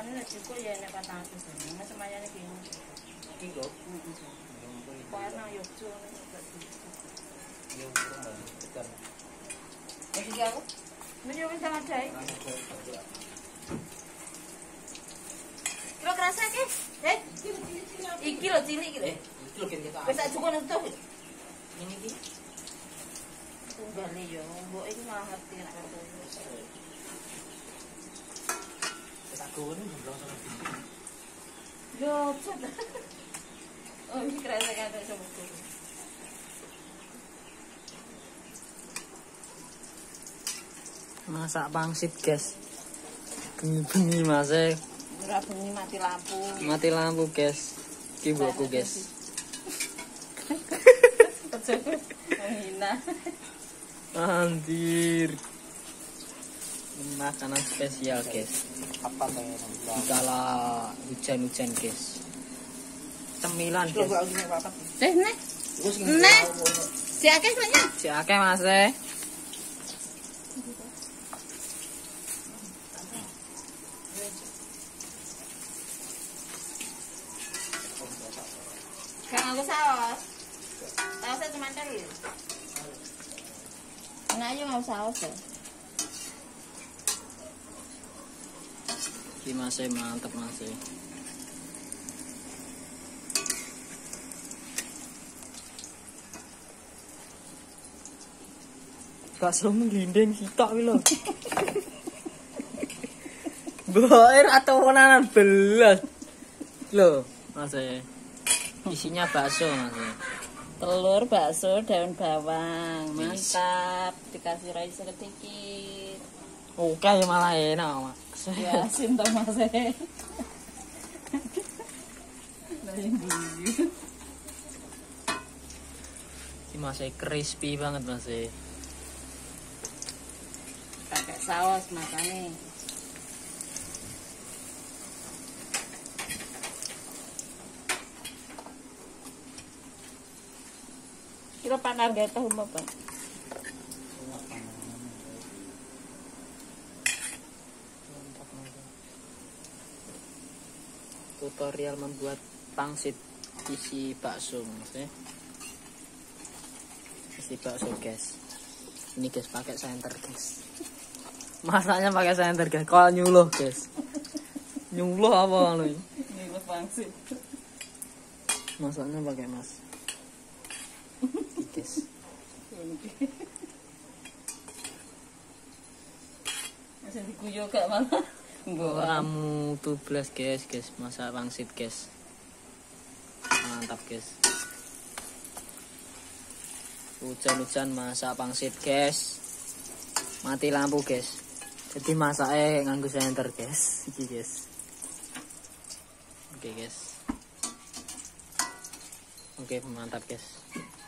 Anu nek cukup ya nek 400. Mas semayane ki. Iki lho. Kok ana yo cukup nek Yo kurang tekan. wis iki aku. Menyo wis sangat jae. Kira kerasa ki? Iki lho cilik iki lho. Iki lho kita. Wis tak cukup nutup. Ini iki. Tunggale yo, mbok iki malah ngerti nek karo kowe. Tak gowo ning belum sama. Yo, cet. Oh, iki kerasa kan sama kowe. Masak pangsit, guys. Bengi-bengi Mas. Ora bengi mati lampu. Mati lampu, guys. Iki mbokku, guys. Menghina. Anjir. Makanan spesial, guys. Apa kayak Dikala hujan-hujan, guys. Cemilan, guys. Nek. Nek. Si akeh banyak. Si akeh Mas. Kang aku saus. Sausnya cuma cari. Nah, ayo mau saus ya. Iki Mas mantep Mas. Bakso nglinding sitok iki lho. Boer atau wonanan belas. Lho, Mas. Isinya bakso, Mas. Telur, bakso, daun bawang. Mantap. Dikasih rice sedikit. Oke, malah enak, Mas. Ya, asin toh Mas. Dari bumbu. Ini masih crispy banget, Mas. Pakai saus makanya. Kira panar gak tahu apa? Tutorial membuat pangsit isi bakso, Mas. Isi bakso, guys. Ini guys pakai senter, guys. Masaknya pakai senter, guys. Kalau nyuluh, guys. Nyuluh apa anu? Ini pangsit. Masaknya pakai mas. Guys. Masih diguyo gak malah. Kamu 12 guys, masak pangsit, guys. Mantap, guys. Hujan-hujan masak pangsit, guys. Mati lampu, guys. Jadi masaknya nganggo senter, guys. Iki, guys. Oke, guys. Oke, mantap, guys.